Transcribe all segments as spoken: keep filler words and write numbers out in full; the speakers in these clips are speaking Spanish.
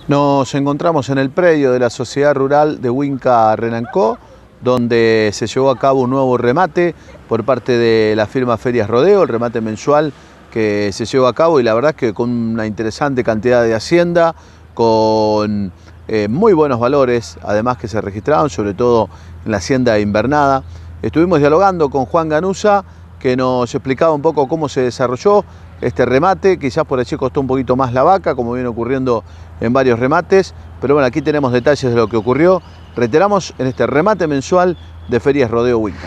Nos encontramos en el predio de la Sociedad Rural de Huinca Renancó, donde se llevó a cabo un nuevo remate por parte de la firma Ferias Rodeo, el remate mensual que se llevó a cabo, y la verdad es que con una interesante cantidad de hacienda, con eh, muy buenos valores, además que se registraron, sobre todo en la hacienda invernada. Estuvimos dialogando con Juan Ganuza, que nos explicaba un poco cómo se desarrolló este remate. Quizás por allí costó un poquito más la vaca, como viene ocurriendo en varios remates, pero bueno, aquí tenemos detalles de lo que ocurrió. Reiteramos en este remate mensual de Ferias Rodeo Huinca.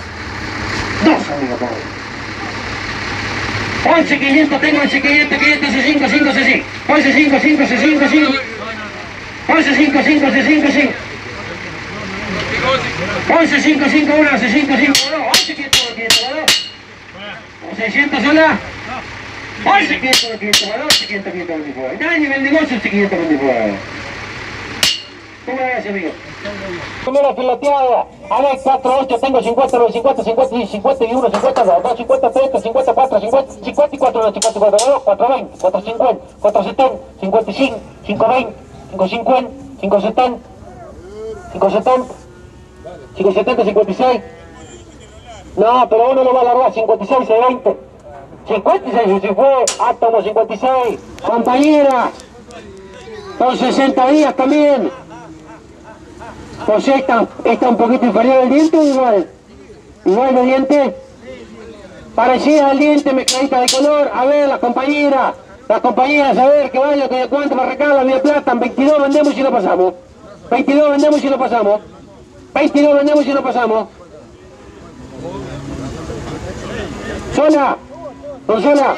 once quinientos, tengo once quinientos, quinientos, C cinco, cinco, C cinco, once cinco, cinco, C cinco, cinco, once cinco, cinco, C cinco, cinco, once cinco, cinco, uno, C cinco, cinco, dos, once quinientos, quinientos, dos, seiscientos sola, once quinientos, quinientos, dos, quinientos, quinientos veinticuatro. Cada nivel de negocio, quinientos veinticuatro. ¿Cómo ves, amigo? Primera fileteada, a ver, cuatro, ocho, tengo cincuenta, nueve, cincuenta, cincuenta, cincuenta y uno, cincuenta, dos, cincuenta, treinta, cincuenta y cuatro, cincuenta, cincuenta y cuatro, cincuenta y cuatro, cuatro, veinte, cuatro, cincuenta, cuatro, setenta, cincuenta y cinco, cinco, veinte, cinco, cincuenta, cinco, setenta, cinco, setenta, cinco, setenta, cincuenta y seis. No, pero uno lo va a alargar, cincuenta y seis, veinte. cincuenta y seis, si fue, átomo cincuenta y seis. Compañera, con sesenta días también. Pues esta está un poquito inferior al diente o igual. Igual de diente. Parecida al diente, mezcladita de color. A ver, la compañera. Las compañeras, a ver, que vaya, que de cuánto me regalan mi plata. veintidós vendemos y lo pasamos. veintidós vendemos y lo pasamos. veintidós vendemos y lo pasamos. Sola. Don Sola.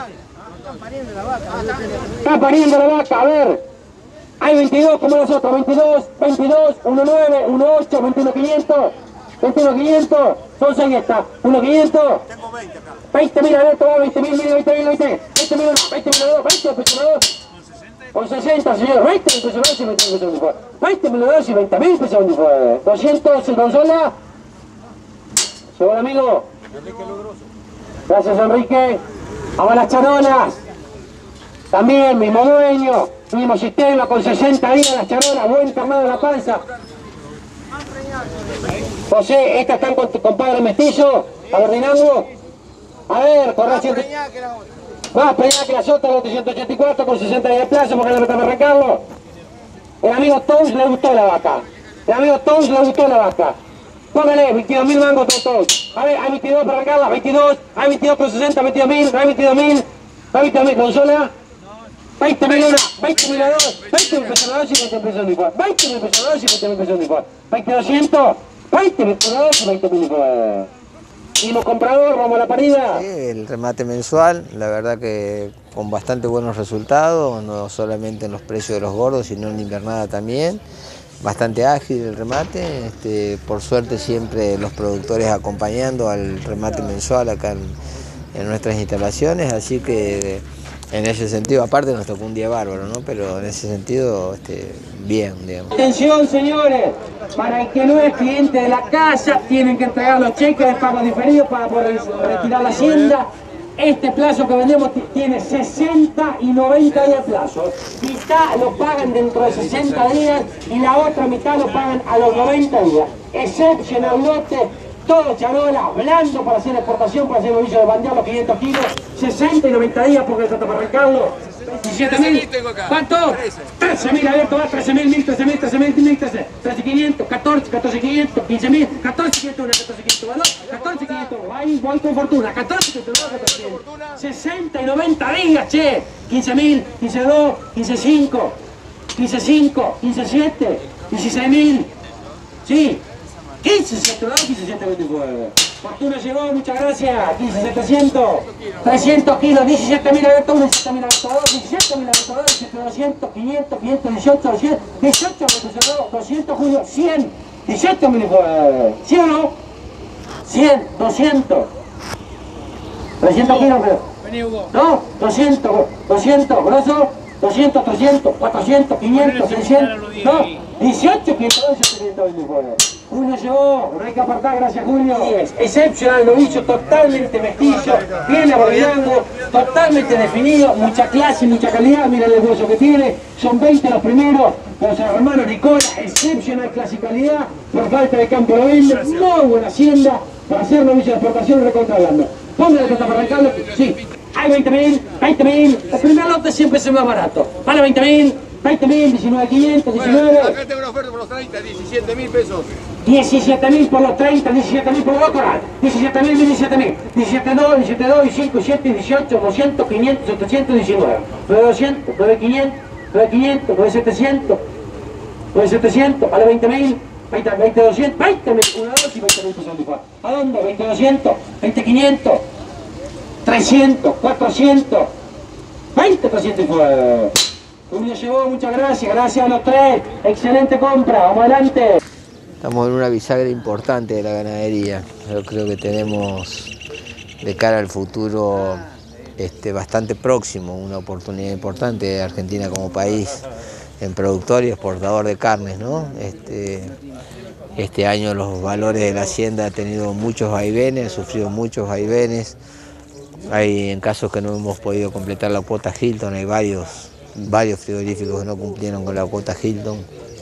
Está pariendo la vaca, a ver. Hay veintidós como nosotros, veintidós, veintidós, diecinueve, dieciocho, veintiuno quinientos, veintiuno quinientos, son seis estas, uno quinientos, tengo veinte acá. veinte mil, a ver, toma veinte mil, veinte mil, veinte mil, veinte mil, veinte mil, veinte mil, con sesenta, señor, veinte mil pesos y veinte mil pesos, veinte mil y veinte mil pesos, doscientos, el Gonzola, llegó el amigo, gracias Enrique, vamos a las charolas, también mismo dueño, mismo sistema, con sesenta días las charolas, buen tornado de la panza. José, estas están con tu compadre mestizo, coordinando. A ver, corre ciento... Más preñada que las otras, los ciento ochenta y cuatro con sesenta días de plazo, porque le metamos a arrancarlo. El amigo Tons le gustó la vaca. El amigo Tons le gustó la vaca. Póngale, veintidós mil mangos todos. A ver, hay veintidós para arrancarla, veintidós, hay veintidós con sesenta, veintidós mil, hay veintidós mil, hay veintidós mil, Gonzola. veinte mil una, veinte mil dos, veinte mil pesos dos y veinte mil pesos igual. veinte mil pesos dos y veinte mil pesos igual. veinte doscientos, veinte mil pesos dos y veinte mil igual. Mismo comprador, vamos a la parida. Sí, el remate mensual, la verdad que con bastante buenos resultados, no solamente en los precios de los gordos, sino en la invernada también. Bastante ágil el remate, este, por suerte siempre los productores acompañando al remate mensual acá en, en nuestras instalaciones, así que en ese sentido, aparte nos tocó un día bárbaro, ¿no? Pero en ese sentido, este, bien, digamos. Atención, señores, para el que no es cliente de la casa, tienen que entregar los cheques de pago diferido para poder retirar la hacienda. Este plazo que vendemos tiene sesenta y noventa días de plazo. Mitad lo pagan dentro de sesenta días y la otra mitad lo pagan a los noventa días. Exceptional lote. Todo charola, blando para hacer exportación, para hacer el servicio de bandear los quinientos kilos, sesenta y noventa días porque eso está para arrancarlo. diecisiete mil, ¿cuánto? trece mil, abierto, va, trece mil, mil, trece mil, trece mil, mil, trece, trece quinientos, catorce, catorce quinientos, quince mil, catorce quinientos uno, catorce quinientos dos, catorce quinientos, ahí voy con fortuna, catorce quinientos dos, catorce quinientos, sesenta y noventa días, che, quince mil, quince dos, quince cinco, quince cinco, quince siete, dieciséis mil, sí. quince setecientos, quince setecientos veintinueve. Fortuna llegó, muchas gracias. quince setecientos, trescientos kilos, diecisiete mil abierto uno, diecisiete mil abierto dos, diecisiete mil abierto dos, diecisiete mil doscientos, quinientos, quinientos dieciocho, doscientos, dieciocho mil doscientos, julio, cien, dieciocho mil, ¿cien o no? cien, doscientos, trescientos kilos, ¿no? doscientos, doscientos, grosso, doscientos, trescientos, cuatrocientos, quinientos, seiscientos, ¿no? dieciocho, quinientos, quinientos veintinueve. Julio llevó, no hay que apartar, gracias Julio. diez. Excepcional novillo, totalmente mestizo, bien abordando, totalmente definido, mucha clase, mucha calidad, miren el hueso que tiene, son veinte los primeros, los hermanos Nicola, excepcional clase y calidad, por falta de campo lo venden, muy buena hacienda, para hacer novillo de exportación recontrablando. Póngale que está para arrancarlo, sí, hay veinte mil, veinte mil, el primer lote siempre es el más barato, vale veinte mil. veinte mil, diecinueve mil quinientos, diecinueve. Bueno, acá tengo una oferta por los treinta, diecisiete mil pesos. diecisiete mil por los treinta, diecisiete mil por los otros, diecisiete mil, diecisiete mil, diecisiete dos, diecisiete dos, cinco, siete, dieciocho, doscientos, quinientos, setecientos diecinueve, nueve doscientos, nueve quinientos, nueve quinientos, nueve setecientos, nueve setecientos, vale veinte mil, veinte doscientos, veinte mil, uno, dos y veinte mil pesos de igual. ¿A dónde? veinte doscientos, veinte quinientos, trescientos, cuatrocientos, veinte trescientos y fue. Julio llevó, muchas gracias, gracias a los tres, excelente compra, vamos adelante. Estamos en una bisagra importante de la ganadería. Yo creo que tenemos de cara al futuro este, bastante próximo una oportunidad importante de Argentina como país en productor y exportador de carnes, ¿no? Este, este año los valores de la hacienda han tenido muchos vaivenes, han sufrido muchos vaivenes. Hay en casos que no hemos podido completar la cuota Hilton, hay varios varios frigoríficos que no cumplieron con la cuota Hilton.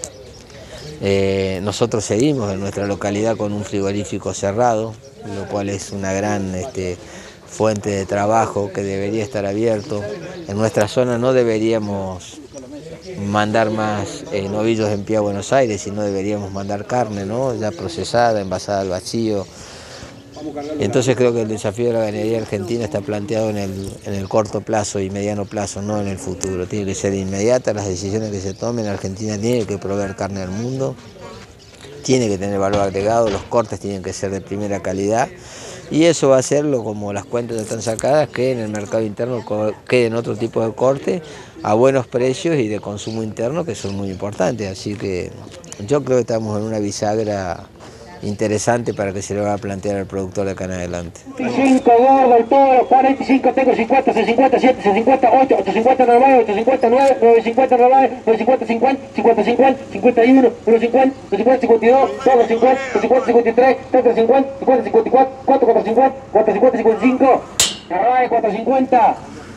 Eh, nosotros seguimos en nuestra localidad con un frigorífico cerrado, lo cual es una gran este, fuente de trabajo que debería estar abierto. En nuestra zona no deberíamos mandar más eh, novillos en pie a Buenos Aires, sino deberíamos mandar carne, ¿no? Ya procesada, envasada al vacío. Entonces creo que el desafío de la ganadería argentina está planteado en el, en el corto plazo y mediano plazo, no en el futuro. Tiene que ser inmediata las decisiones que se tomen. Argentina tiene que proveer carne al mundo, tiene que tener valor agregado, los cortes tienen que ser de primera calidad y eso va a hacerlo, como las cuentas ya están sacadas, que en el mercado interno queden otro tipo de cortes a buenos precios y de consumo interno que son muy importantes. Así que yo creo que estamos en una bisagra interesante para que se le va a plantear al productor de acá en adelante. veinticinco gordo el toro, cuarenta y cinco tengo cincuenta, seiscientos cincuenta, siete, seiscientos cincuenta, ocho, ochocientos cincuenta, nueve, ochocientos cincuenta, nueve, novecientos cincuenta, nueve, novecientos cincuenta, cincuenta, cincuenta, cincuenta, cincuenta y uno, uno cincuenta, cincuenta, cincuenta y dos, dos cincuenta, cincuenta, cincuenta y tres, tres cincuenta, cincuenta, cincuenta y cuatro, cuatro, cuatro cincuenta, cuatro cincuenta, cincuenta y cinco, Carray, cuatro cincuenta.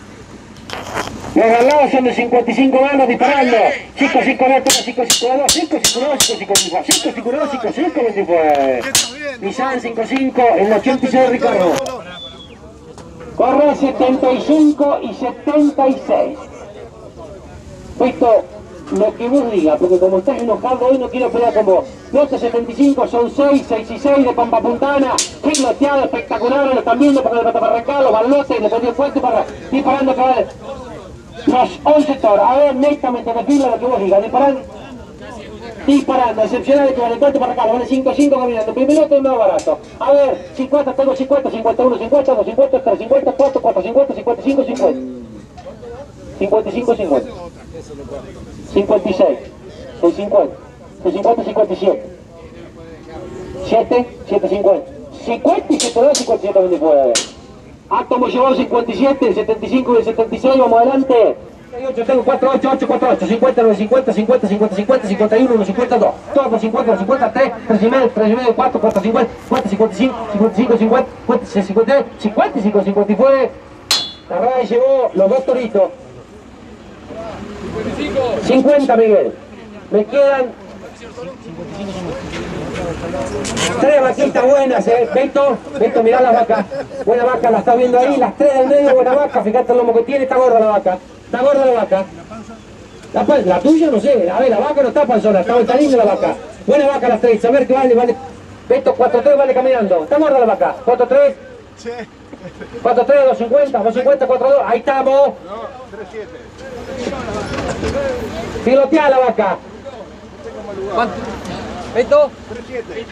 Los galados son de cincuenta y cinco manos disparando. cinco, cinco, dos, cinco, cinco, dos, cinco, cinco, dos, cinco, cinco, cinco, cinco, dos, cinco, cinco, veinticuatro. Nissan cinco cinco, el ochenta y seis Ricardo. Corre setenta y cinco y setenta y seis. Esto, lo que vos digas, porque como estás enojado hoy no quiero pelear con vos. Lote setenta y cinco son seis, seis y seis de Pampa Puntana. Loteado espectacular, lo están viendo para el pata para arrancar, los balotes, le ponió fuerte para disparando cada vez. Los once toros, a ver, netamente de fila lo que vos digas, disparando, disparando, excepcional que vale cuatro para acá, vale cinco, cinco caminando, primer lote es más barato, a ver, cincuenta, tengo cincuenta, cincuenta y uno, cincuenta, dos cincuenta, tres cincuenta, cuatro, cuatro cincuenta, cincuenta y cinco, cincuenta, cincuenta y cinco, cincuenta, cincuenta y seis, seis cincuenta, seis cincuenta, cincuenta y siete, siete, siete cincuenta, cincuenta y siete, dos, cincuenta y siete, veintinueve. Átomo llevó cincuenta y siete, el setenta y cinco y el setenta y seis, vamos adelante. ocho, tengo cuatro, ocho, ocho, cuatro, ocho, cincuenta, nueve, cincuenta, cincuenta, cincuenta, cincuenta, cincuenta y uno, uno, cincuenta y dos, todo por cincuenta, cincuenta, tres, tres y medio, tres y medio, cuatro, cuatro, cincuenta, cincuenta, cincuenta y cinco, cincuenta y cinco, cincuenta, cincuenta, cincuenta y cinco, cincuenta y fue. La RAE llevó los dos toritos. cincuenta, Miguel. Me quedan tres vaquitas buenas, eh. Beto, Beto, mirá la vaca. Buena vaca, la estás viendo ahí. Las tres del medio, buena vaca. Fíjate el lomo que tiene, está gorda la vaca. Está gorda la vaca. La, la tuya no sé. A ver, la vaca no está panzona, está bonita la vaca. Buena vaca las tres. A ver qué vale, vale. Beto, cuatro tres vale caminando. Está gorda la vaca. cuatro tres. cuatro tres, dos cincuenta, dos cincuenta, cuatro dos. Ahí estamos. No, tres siete. Pilotea la vaca. ¿Cuánto? ¿Beto? tres siete.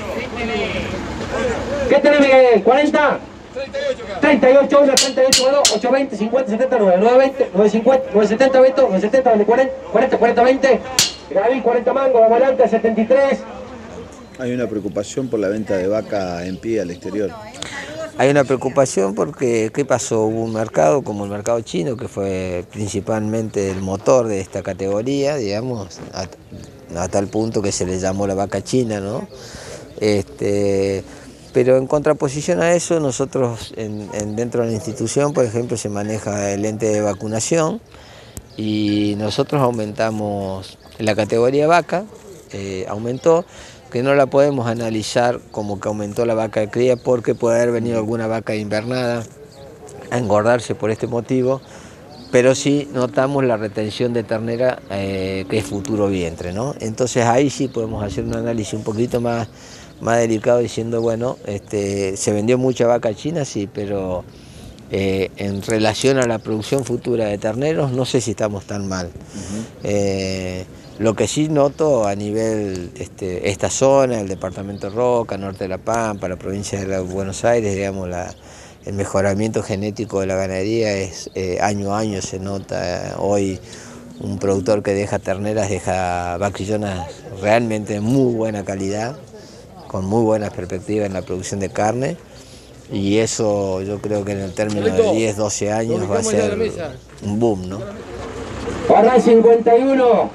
¿Qué tenés, Miguel? ¿cuarenta? treinta y ocho, treinta y ocho, uno, treinta y ocho, dos, ocho, veinte, cincuenta, setenta, nueve, nueve, veinte, nueve, cincuenta, nueve, setenta, Beto, nueve, setenta, cuarenta, cuarenta, cuarenta, veinte. Gaby, cuarenta mangos, vamos adelante, setenta y tres. Hay una preocupación por la venta de vaca en pie al exterior. Hay una preocupación porque, ¿qué pasó? Hubo un mercado como el mercado chino, que fue principalmente el motor de esta categoría, digamos, a tal punto que se le llamó la vaca china, ¿no? Este, pero en contraposición a eso, nosotros en, en dentro de la institución, por ejemplo, se maneja el ente de vacunación y nosotros aumentamos la categoría vaca, eh, aumentó, que no la podemos analizar como que aumentó la vaca de cría porque puede haber venido alguna vaca invernada a engordarse por este motivo, pero sí notamos la retención de ternera eh, que es futuro vientre, ¿no? Entonces ahí sí podemos hacer un análisis un poquito más, más delicado diciendo, bueno, este, se vendió mucha vaca china, sí, pero eh, en relación a la producción futura de terneros no sé si estamos tan mal. Uh-huh. eh, Lo que sí noto a nivel, este, esta zona, el departamento Roca, norte de La Pampa, la provincia de Buenos Aires, digamos, la, el mejoramiento genético de la ganadería es eh, año a año se nota. Eh, hoy un productor que deja terneras deja vaquillonas realmente de muy buena calidad, con muy buenas perspectivas en la producción de carne, y eso yo creo que en el término de diez, doce años va a ser un boom, ¿no? Para cincuenta y uno.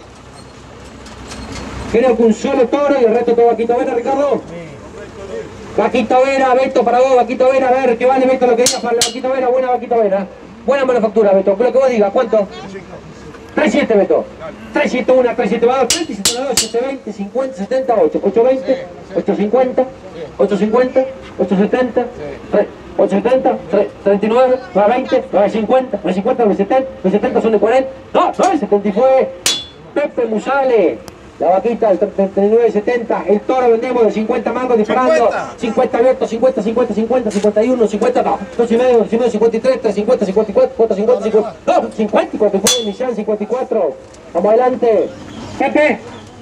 Creo que un solo toro y el resto todo Vaquito Vera, Ricardo. Vaquito Vera, Beto para vos, Vaquito Vera, a ver, que vale Beto lo que digas para Vaquito Vera, buena Vaquito Vera. Buena manufactura, Beto, lo que vos digas, ¿cuánto? tres siete, Beto. tres siete uno, tres siete dos, tres siete dos, siete veinte, cincuenta, setenta, ocho, ocho veinte, ocho cincuenta, ocho cincuenta, ocho setenta, ocho setenta, treinta y nueve, nueve veinte, nueve cincuenta, nueve cincuenta, nueve setenta, nueve setenta son de cuarenta, no, nueve setenta y fue Pepe Musale. La vaquita del treinta y nueve setenta, el toro vendemos de cincuenta mangos disparando, cincuenta abiertos, cincuenta, cincuenta, cincuenta, cincuenta y uno, cincuenta, no, dos y medio, dos y medio, cincuenta y tres, tres cincuenta, cincuenta y cuatro, cincuenta, cincuenta, no, cincuenta y cuatro, fue inicial, cincuenta y cuatro, vamos adelante, Pepe,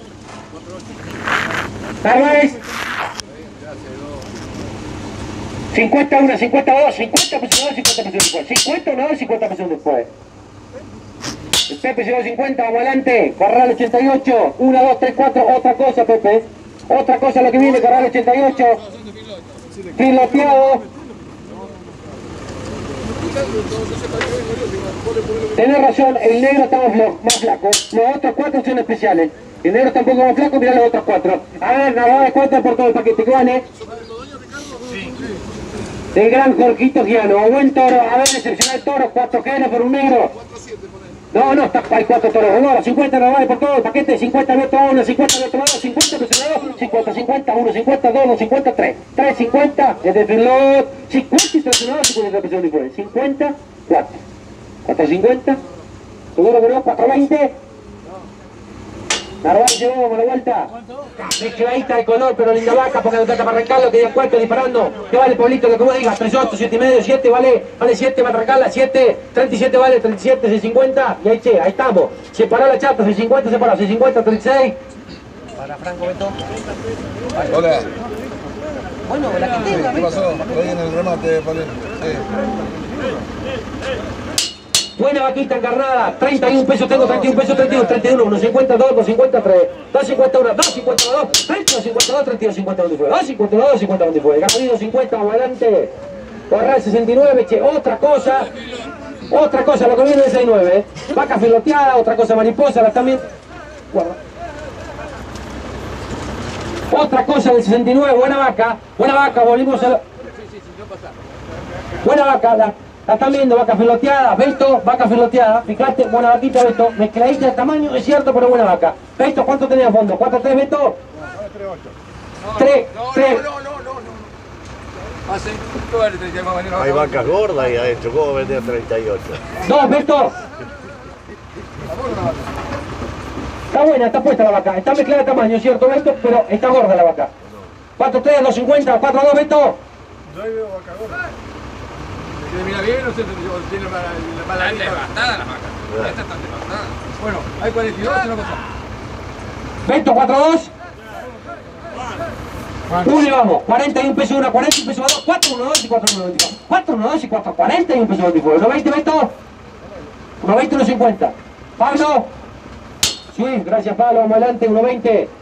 Narváez, cincuenta y uno, cincuenta y dos, cincuenta pesos dos, cincuenta pesos después, cincuenta y uno, cincuenta pesos después. Pepe llegó cincuenta, vamos adelante, Corral ochenta y ocho, uno, dos, tres, cuatro, otra cosa Pepe, otra cosa lo que viene, Corral ochenta y ocho, filoteado. Tenés razón, el negro está más flaco, los otros cuatro son especiales, el negro está un poco más flaco, mirá los otros cuatro. A ver, Narváez cuenta por todo el paquete, que vale. Del gran Jorgito Giano, buen toro, a ver, excepcional toro, cuatro quenas por un negro. No, no, está, hay cuatro toros de oro, cincuenta Narváez por todo el paquete, cincuenta de otro uno, cincuenta de otro dos, cincuenta de otro dos, cincuenta, cincuenta, uno, cincuenta, dos, cincuenta, tres, tres, cincuenta, desde Filot, cincuenta y tres, cincuenta, cincuenta, cincuenta, cuatro, cuatro cincuenta, seguro que no, cuatro veinte, Narváez llegó, vamos a la vuelta. Mezcladita de color, pero linda vaca, porque no trata para arrancarlo, que ya cuarto disparando. ¿Qué vale, Pablito? Lo que vos digas, tres ocho, siete y medio, siete, vale, vale siete para arrancarla, siete, treinta y siete vale, treinta y siete, seis cincuenta, y ahí che, ahí estamos. Separó la chata, seis cincuenta, separó, seis cincuenta, treinta y seis. Para Franco Beto. Hola. Bueno, la que tenga. ¿Qué pasó? Estoy en el remate, Pablito. Sí. Buena vaquita encarnada, treinta y un pesos tengo, treinta y un pesos, treinta y uno, treinta y uno, uno cincuenta dos, dos cincuenta tres, dos cincuenta uno, dos cincuenta dos, treinta, dos cincuenta dos, treinta y dos cincuenta donde fue, dos cincuenta dos, dos cincuenta donde fue, Gamalido cincuenta, vamos adelante, Corral sesenta y nueve, che, otra cosa, otra cosa, lo que viene de sesenta y nueve, vaca filoteada, otra cosa mariposa, la también, guarda. Otra cosa del sesenta y nueve, buena vaca, buena vaca, volvimos a la... Buena vaca, la... La están viendo, vaca filoteada, Beto, vaca filoteada, fíjate, buena vaquita Beto, mezcladita de tamaño, es cierto, pero buena vaca. Beto, ¿cuánto tenés a fondo? ¿cuatro tres Beto? tres, tres. No, no, no, no, no. Hace, tú vale treinta y nueve. Hay vacas gordas ahí adentro, ¿cómo vender treinta y ocho? Dos, Beto. Está buena, está puesta la vaca, está mezclada de tamaño, es cierto, Beto, pero está gorda la vaca. cuatro tres, dos cincuenta, cuatro dos, Beto. Yo ahí veo vaca gorda. Mira bien, no sé, tiene la mala. Están devastadas las vacas. Estas están devastadas. Bueno, hay cuarenta y dos, una cosa. Beto, cuatro dos. Uno y vamos, cuarenta y un pesos una, cuarenta y un pesos dos, cuatro uno dos y cuatro uno veinticuatro. cuatro uno dos y cuatro, cuarenta y un pesos veinticuatro. uno veinte, Beto. uno veinte, uno cincuenta. Pablo. Sí, gracias Pablo, vamos adelante, uno veinte.